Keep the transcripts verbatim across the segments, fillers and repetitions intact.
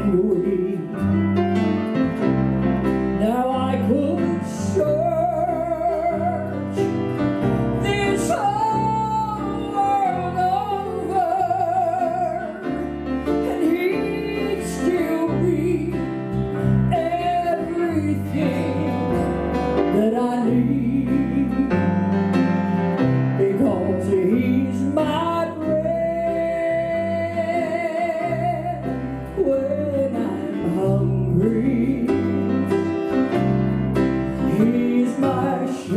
and weak. Now I could search this whole world over, and he'd still be everything that I need, because he's my bread when I'm hungry. He's my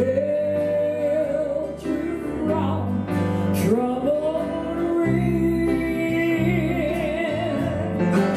shelter from troubled winds.